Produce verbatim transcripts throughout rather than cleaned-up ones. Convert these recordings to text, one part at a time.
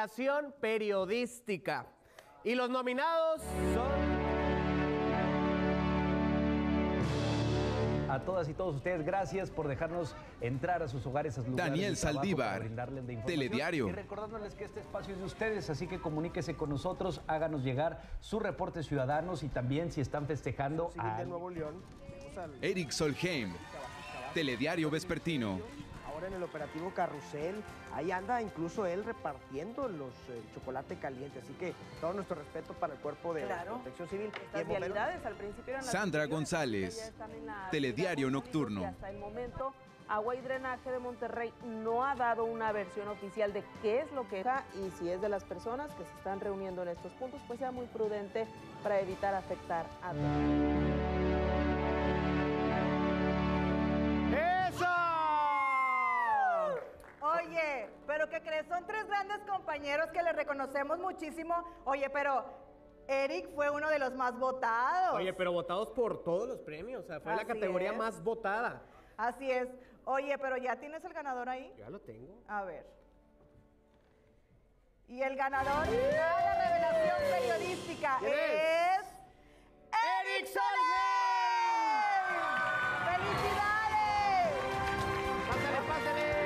Revelación Periodística. Y los nominados son... A todas y todos ustedes, gracias por dejarnos entrar a sus hogares, a sus lugares. Daniel Saldívar, Telediario. Y recordándoles que este espacio es de ustedes, así que comuníquese con nosotros, háganos llegar sus reportes ciudadanos y también si están festejando a... de Nuevo León. Eric Solheim, Telediario Vespertino. Ahora en el operativo Carrusel, ahí anda incluso él repartiendo los eh, chocolate caliente, así que todo nuestro respeto para el cuerpo de Claro. Protección Civil. Estas vialidades al principio eran las Sandra instituciones, González, ya están en la Telediario avenida Nocturno. y hasta el momento Agua y Drenaje de Monterrey no ha dado una versión oficial de qué es lo que está y si es de las personas que se están reuniendo en estos puntos, pues sea muy prudente para evitar afectar a todos. Oye, pero ¿qué crees? Son tres grandes compañeros que les reconocemos muchísimo. Oye, pero Eric fue uno de los más votados. Oye, pero votados por todos los premios, o sea, fue Así la categoría es. más votada. Así es. Oye, pero ¿ya tienes el ganador ahí? Ya lo tengo. A ver. Y el ganador de la revelación periodística ¿Quién es... es? ¡Eric Solheim! ¡Felicidades! ¡Pásale, pásale!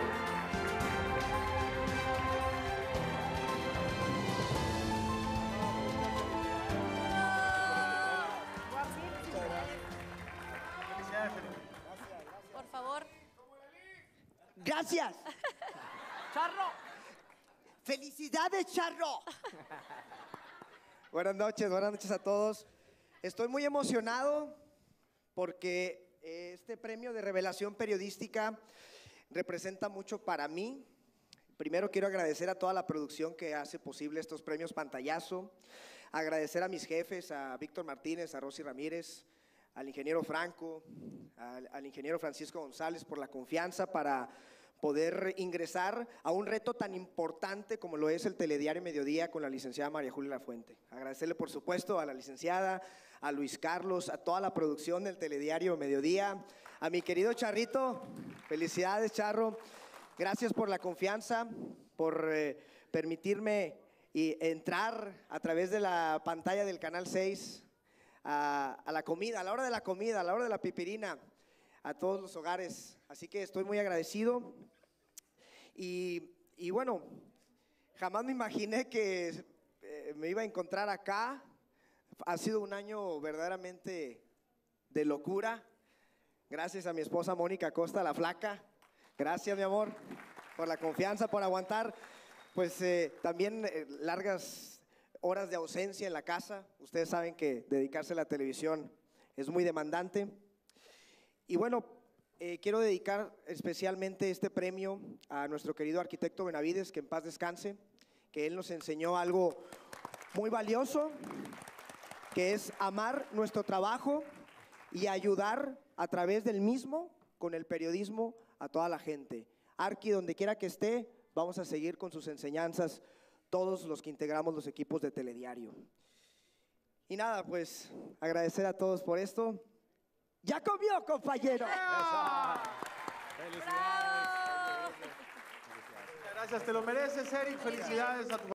Por favor. Gracias. ¡Charro! ¡Felicidades, Charro! Buenas noches, buenas noches a todos. Estoy muy emocionado porque este premio de revelación periodística representa mucho para mí. Primero quiero agradecer a toda la producción que hace posible estos premios Pantallazo, agradecer a mis jefes, a Víctor Martínez, a Rosy Ramírez, al ingeniero Franco, al, al ingeniero Francisco González por la confianza para poder ingresar a un reto tan importante como lo es el Telediario Mediodía con la licenciada María Julia Lafuente. Agradecerle por supuesto a la licenciada, a Luis Carlos, a toda la producción del Telediario Mediodía, a mi querido Charrito, felicidades Charro, gracias por la confianza, por eh, permitirme y entrar a través de la pantalla del Canal seis a, a la comida, a la hora de la comida, a la hora de la pipirina, a todos los hogares, así que estoy muy agradecido y, y bueno, jamás me imaginé que eh, me iba a encontrar acá. Ha sido un año verdaderamente de locura, gracias a mi esposa Mónica Costa, la flaca, gracias mi amor por la confianza, por aguantar pues eh, también eh, largas horas de ausencia en la casa. Ustedes saben que dedicarse a la televisión es muy demandante. Y bueno, eh, quiero dedicar especialmente este premio a nuestro querido arquitecto Benavides, que en paz descanse, que él nos enseñó algo muy valioso, que es amar nuestro trabajo y ayudar a través del mismo, con el periodismo, a toda la gente. Arqui, donde quiera que esté, vamos a seguir con sus enseñanzas, todos los que integramos los equipos de Telediario. Y nada, pues agradecer a todos por esto. ¡Ya comió, compañero! ¡Felicidades! Gracias, te lo mereces, Eric. Felicidades a tu